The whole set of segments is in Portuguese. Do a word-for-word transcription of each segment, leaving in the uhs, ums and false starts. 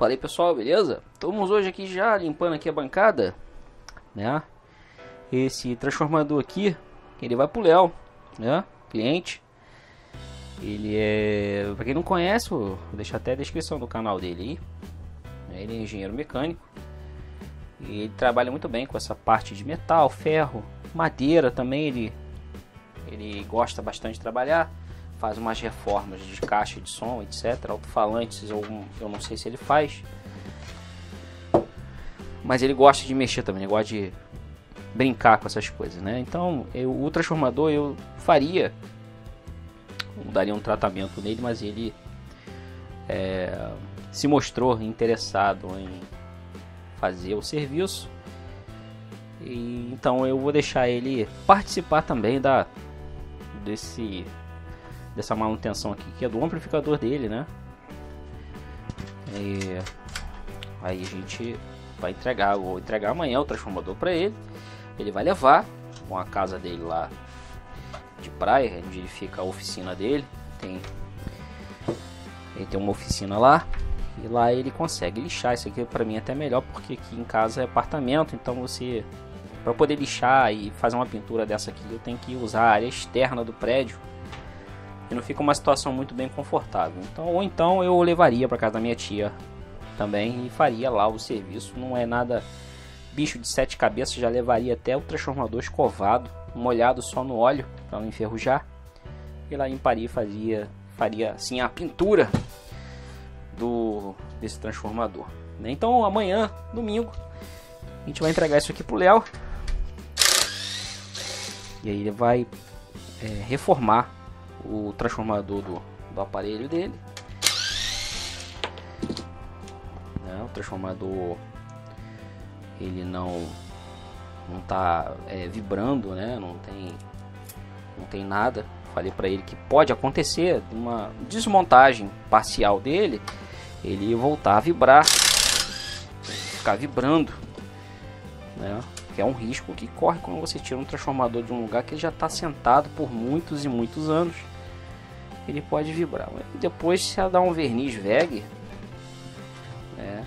Fala aí, pessoal, beleza? Estamos hoje aqui já limpando aqui a bancada, né? Esse transformador aqui, ele vai pro Léo, né? Cliente. Ele é, pra quem não conhece, vou deixar até a descrição do canal dele aí. Ele é engenheiro mecânico e ele trabalha muito bem com essa parte de metal, ferro, madeira também. Ele ele gosta bastante de trabalhar. Faz umas reformas de caixa de som, etc. Alto-falantes, eu, eu não sei se ele faz. Mas ele gosta de mexer também, ele gosta de brincar com essas coisas, né? Então, eu, o transformador eu faria, eu daria um tratamento nele, mas ele é, se mostrou interessado em fazer o serviço. E, então, eu vou deixar ele participar também da desse... dessa manutenção aqui, que é do amplificador dele, né? E aí a gente vai entregar, vou entregar amanhã o transformador para ele. Ele vai levar com a casa dele lá de praia, onde fica a oficina dele. Tem, ele tem uma oficina lá e lá ele consegue lixar. Isso aqui para mim é até melhor, porque aqui em casa é apartamento, então você, para poder lixar e fazer uma pintura dessa aqui, eu tenho que usar a área externa do prédio. E não fica uma situação muito bem confortável. Então, ou então eu levaria para casa da minha tia também e faria lá o serviço. Não é nada bicho de sete cabeças, já levaria até o transformador escovado, molhado só no óleo para não enferrujar. E lá limparia e fazia, faria assim a pintura do desse transformador, né? Então amanhã, domingo, a gente vai entregar isso aqui pro Léo. E aí ele vai é, reformar o transformador do, do aparelho dele, né? O transformador ele não não tá é, vibrando, né? Não tem não tem nada. Falei para ele que pode acontecer uma desmontagem parcial dele, ele voltar a vibrar, ficar vibrando, né? Que é um risco que corre quando você tira um transformador de um lugar que ele já está sentado por muitos e muitos anos. Ele pode vibrar. Depois, se ela dá um verniz V E G, né,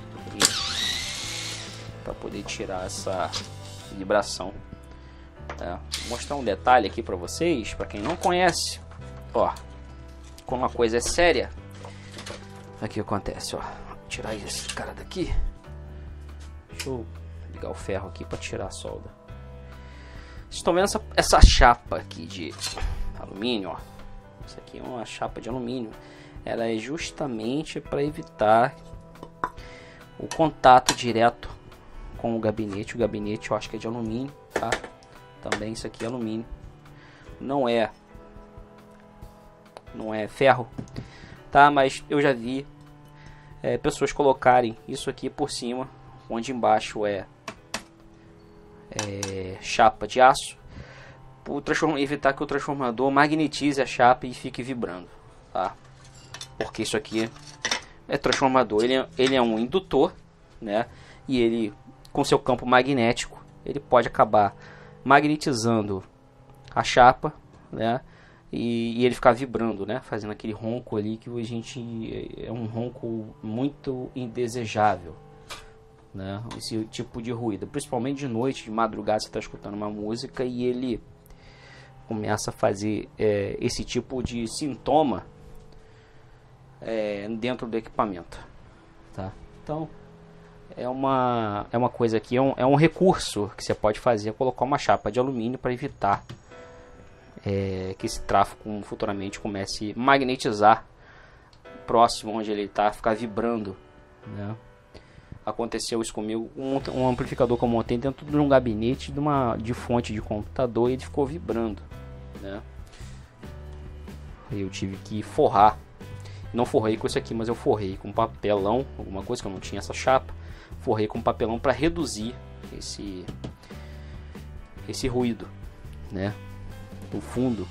para poder tirar essa vibração. É, vou mostrar um detalhe aqui para vocês, para quem não conhece. Ó, como uma coisa é séria, aqui acontece, ó. Vou tirar esse cara daqui. Deixa eu ligar o ferro aqui para tirar a solda. Vocês estão vendo essa, essa chapa aqui de alumínio, ó. Isso aqui é uma chapa de alumínio. Ela é justamente para evitar o contato direto com o gabinete. O gabinete eu acho que é de alumínio, tá? Também isso aqui é alumínio. Não é não é ferro, tá? Mas eu já vi é, pessoas colocarem isso aqui por cima, onde embaixo é, é chapa de aço, para evitar que o transformador magnetize a chapa e fique vibrando, tá? Porque isso aqui é transformador, ele é, ele é um indutor, né? E ele, com seu campo magnético, ele pode acabar magnetizando a chapa, né? E, e ele ficar vibrando, né? Fazendo aquele ronco ali que a gente é um ronco muito indesejável, né? Esse tipo de ruído, principalmente de noite, de madrugada, você está escutando uma música e ele começa a fazer é, esse tipo de sintoma é, dentro do equipamento, tá? Então é uma é uma coisa aqui, é um, é um recurso que você pode fazer, colocar uma chapa de alumínio para evitar é, que esse tráfego futuramente comece a magnetizar próximo onde ele está, ficar vibrando, né? Aconteceu isso comigo, um, um amplificador que eu montei dentro de um gabinete de uma de fonte de computador, e ele ficou vibrando, né? Eu tive que forrar. Não forrei com isso aqui, mas eu forrei com papelão, alguma coisa que eu não tinha essa chapa. Forrei com papelão para reduzir esse esse ruído, né? Do fundo,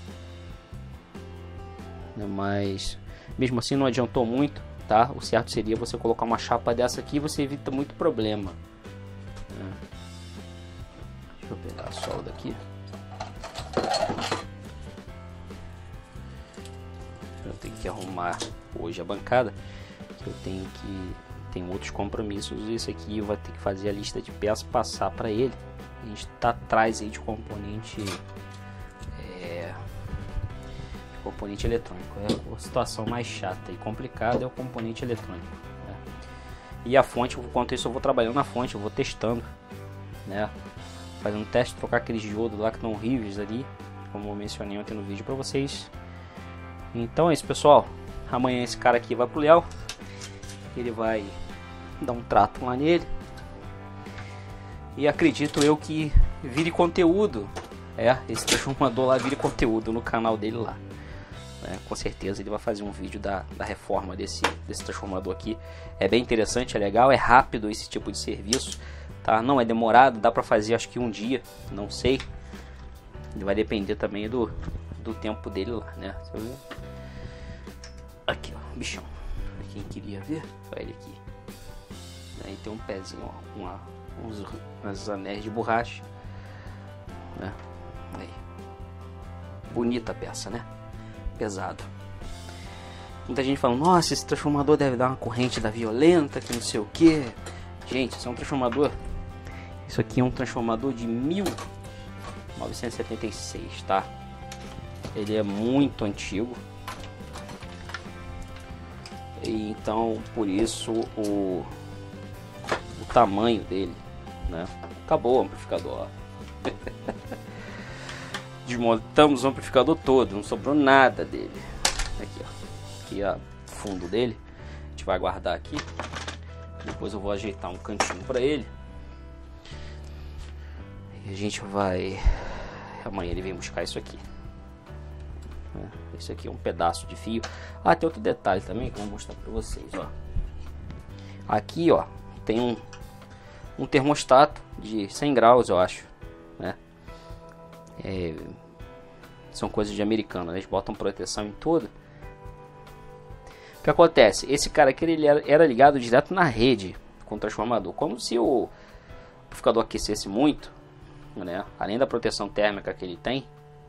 né? Mas mesmo assim não adiantou muito. Tá? O certo seria você colocar uma chapa dessa aqui, você evita muito problema. Deixa eu pegar a solda aqui. Eu tenho que arrumar hoje a bancada, que eu tenho que tem outros compromissos. Esse aqui vai ter que fazer a lista de peças, passar para ele. A gente está atrás aí de componente é, de componente eletrônico. É a situação mais chata e complicada é o componente eletrônico, né? E a fonte, enquanto isso eu vou trabalhando na fonte, eu vou testando, né? Fazendo um teste, trocar aqueles diodos lá que estão horríveis ali, como eu mencionei ontem no vídeo para vocês. Então é isso, pessoal. Amanhã esse cara aqui vai pro Léo. Ele vai dar um trato lá nele. E acredito eu que vire conteúdo. É, esse transformador lá vire conteúdo no canal dele lá. É, com certeza ele vai fazer um vídeo da, da reforma desse, desse transformador aqui. É bem interessante, é legal, é rápido esse tipo de serviço. Tá? Não é demorado, dá pra fazer acho que um dia, não sei. Vai depender também do, do tempo dele lá, né? Aqui, ó, bichão. Quem queria ver, olha ele aqui. Aí tem um pezinho, ó, uma, uns, uns anéis de borracha, né? Aí. Bonita a peça, né? Pesado. Muita gente falando, nossa, esse transformador deve dar uma corrente da violenta, que não sei o que. Gente, isso é um transformador. Isso aqui é um transformador de mil novecentos e setenta e seis, tá? Ele é muito antigo. E então, por isso, o, o tamanho dele, né? Acabou o amplificador. Desmontamos o amplificador todo, não sobrou nada dele. Aqui, ó. Aqui, ó, fundo dele. A gente vai guardar aqui. Depois eu vou ajeitar um cantinho para ele. E a gente vai... Amanhã ele vem buscar isso aqui. Esse aqui é um pedaço de fio. Ah, tem outro detalhe também que eu vou mostrar para vocês, ó. Aqui, ó, tem um, um termostato de cem graus, eu acho, né? É, são coisas de americano, né? Eles botam proteção em tudo. O que acontece? Esse cara aqui ele era, era ligado direto na rede com o transformador. Como se o amplificador aquecesse muito, né? Além da proteção térmica que ele tem,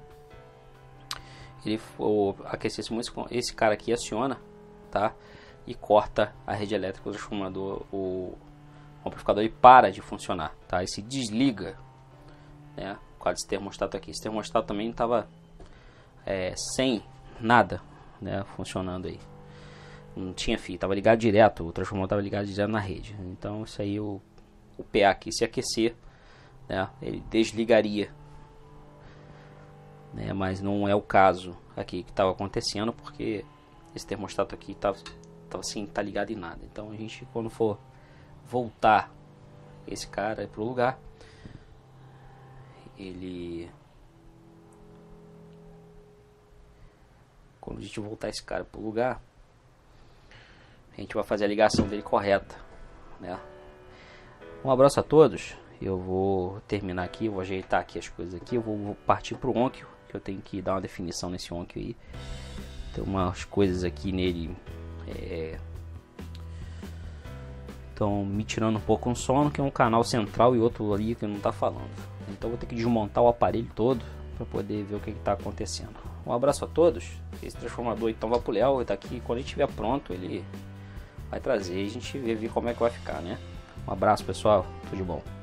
ele for aquecesse muito, esse cara aqui aciona, tá? E corta a rede elétrica do transformador, o, o amplificador ele para de funcionar, tá? E se desliga, né? Por causa desse termostato aqui. Esse termostato também estava é, sem nada, né? Funcionando aí. Não tinha fio, estava ligado direto, o transformador estava ligado direto na rede. Então isso aí, o, o P A aqui se aquecer, né? Ele desligaria. Né, mas não é o caso aqui que estava acontecendo, porque esse termostato aqui estava tava assim, tá ligado em nada. Então a gente, quando for voltar esse cara para o lugar, ele quando a gente voltar esse cara para o lugar, a gente vai fazer a ligação dele correta, né? Um abraço a todos. Eu vou terminar aqui, vou ajeitar aqui as coisas aqui, eu vou, vou partir para o Onkyo, que eu tenho que dar uma definição nesse Onkyo aí. Tem umas coisas aqui nele é, estão me tirando um pouco um sono, que é um canal central e outro ali que não está falando. Então vou ter que desmontar o aparelho todo para poder ver o que está acontecendo. Um abraço a todos. Esse transformador então vai pro Léo, tá aqui. Quando ele estiver pronto, ele vai trazer e a gente vê, ver como é que vai ficar, né? Um abraço, pessoal, tudo de bom.